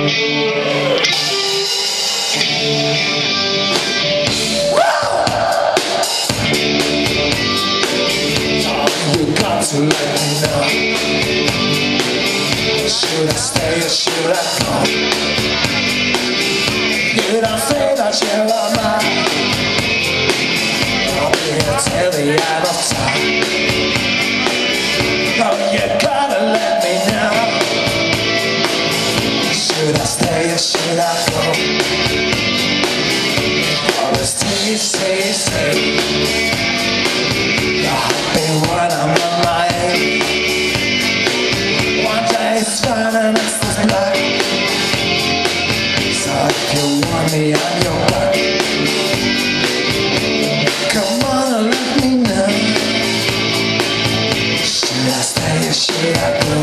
To let me know, should I stay or should I go? You don't say that you are mine. I'll be here till the end of time. Oh, you gotta let me know, should I stay or should I go? Always stay. You're happy when I'm on my own. One day it's fine and it's this black. So if you want me on your back, come on and let me know, should I stay or should I go?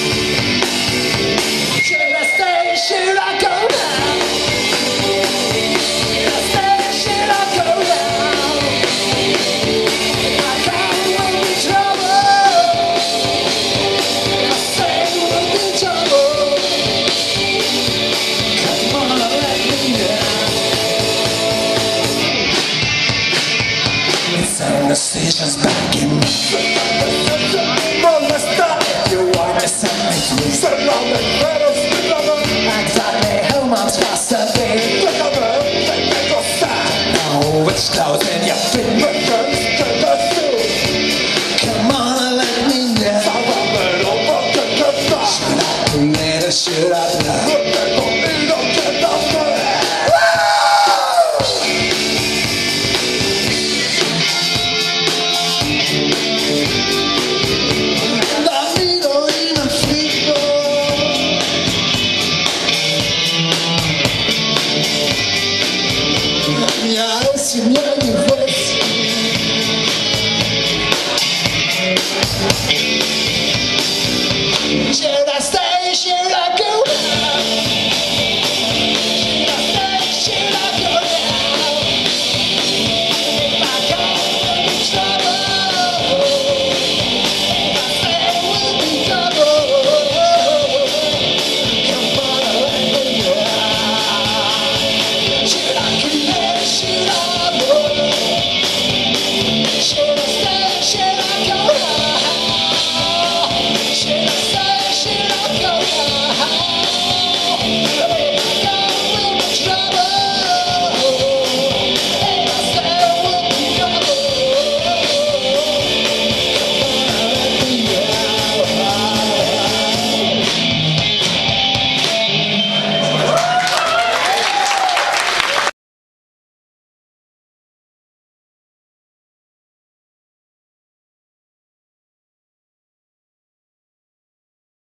Should I stay or should I go now? Should I stay or should I go now? The station's back in me. You want to set me free. Exactly who I'm supposed to be. Know which clothes in your feet. Come on and let me know, should I create or should I blow? Yeah,